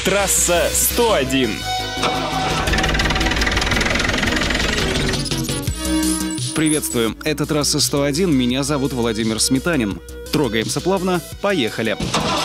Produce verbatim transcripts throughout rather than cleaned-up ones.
Трасса сто один. Приветствуем, это Трасса сто один, меня зовут Владимир Сметанин. Трогаемся плавно, поехали!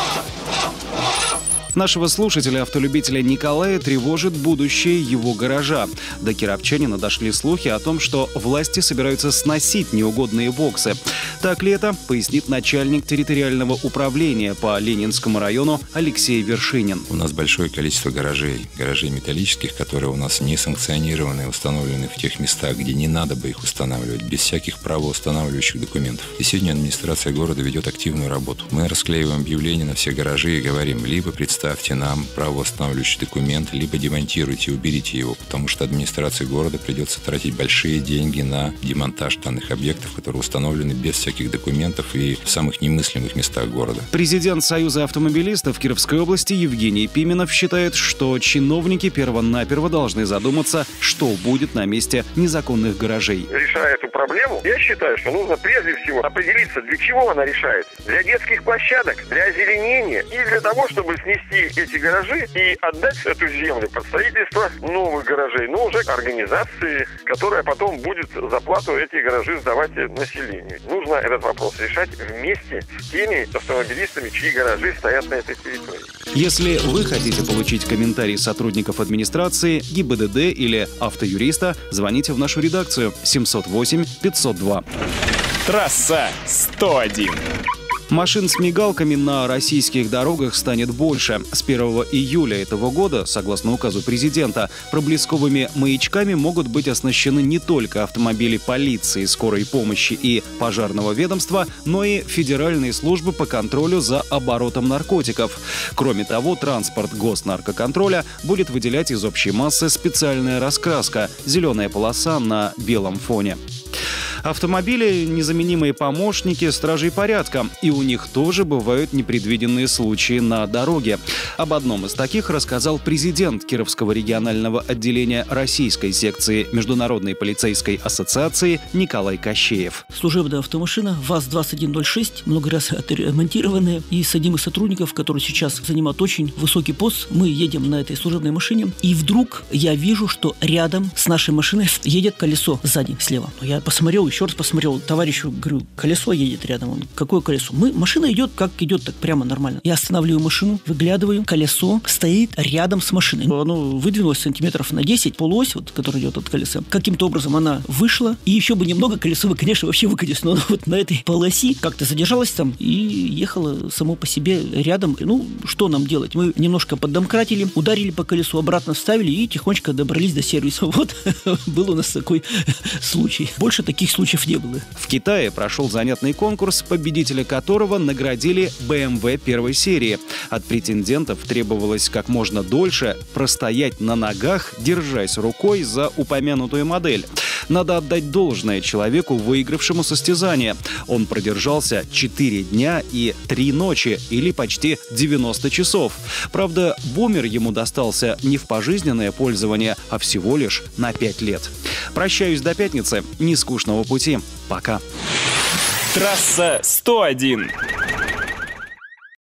Нашего слушателя-автолюбителя Николая тревожит будущее его гаража. До кировчанина дошли слухи о том, что власти собираются сносить неугодные боксы. Так ли это, пояснит начальник территориального управления по Ленинскому району Алексей Вершинин. У нас большое количество гаражей, гаражей металлических, которые у нас не санкционированы, установлены в тех местах, где не надо бы их устанавливать, без всяких правоустанавливающих документов. И сегодня администрация города ведет активную работу. Мы расклеиваем объявления на все гаражи и говорим, либо представьте нам правоустанавливающий документ, либо демонтируйте, уберите его, потому что администрации города придется тратить большие деньги на демонтаж данных объектов, которые установлены без всяких документов и в самых немыслимых местах города. Президент Союза автомобилистов Кировской области Евгений Пименов считает, что чиновники перво-наперво должны задуматься, что будет на месте незаконных гаражей. Решая эту проблему, я считаю, что нужно прежде всего определиться, для чего она решается. Для детских площадок, для озеленения и для того, чтобы снести эти гаражи и отдать эту землю под строительство новых гаражей, но уже организации, которая потом будет за плату эти гаражи сдавать населению. Нужно этот вопрос решать вместе с теми автомобилистами, чьи гаражи стоят на этой территории. Если вы хотите получить комментарии сотрудников администрации, ГИБДД или автоюриста, звоните в нашу редакцию семьсот восемь пятьсот два. Трасса сто один. Машин с мигалками на российских дорогах станет больше. С первого июля этого года, согласно указу президента, проблесковыми маячками могут быть оснащены не только автомобили полиции, скорой помощи и пожарного ведомства, но и федеральные службы по контролю за оборотом наркотиков. Кроме того, транспорт госнаркоконтроля будет выделять из общей массы специальная раскраска – зеленая полоса на белом фоне. Автомобили – незаменимые помощники стражей порядка, и у них тоже бывают непредвиденные случаи на дороге. Об одном из таких рассказал президент Кировского регионального отделения российской секции Международной полицейской ассоциации Николай Кощеев. Служебная автомашина ВАЗ двадцать один ноль шесть, много раз отремонтированная, и с одним из сотрудников, который сейчас занимает очень высокий пост, мы едем на этой служебной машине, и вдруг я вижу, что рядом с нашей машиной едет колесо сзади, слева. Я посмотрел, еще раз посмотрел, товарищу, говорю, колесо едет рядом. Он, какое колесо? Мы, машина идет, как идет, так прямо нормально. Я останавливаю машину, выглядываю, колесо стоит рядом с машиной. Оно выдвинулось сантиметров на десять, полуось, вот, которая идет от колеса. Каким-то образом она вышла, и еще бы немного, колесо бы, конечно, вообще выкатилось, но вот на этой полосе как-то задержалась там и ехала само по себе рядом. Ну, что нам делать? Мы немножко поддомкратили, ударили по колесу, обратно вставили и тихонечко добрались до сервиса. Вот был у нас такой случай. Больше таких случаев не было. В Китае прошел занятный конкурс, победителя которого наградили бэ эм вэ первой серии. От претендентов требовалось как можно дольше простоять на ногах, держась рукой за упомянутую модель. Надо отдать должное человеку, выигравшему состязание. Он продержался четыре дня и три ночи, или почти девяносто часов. Правда, бумер ему достался не в пожизненное пользование, а всего лишь на пять лет. Прощаюсь до пятницы. Нескучного пути. Пока. Трасса сто один.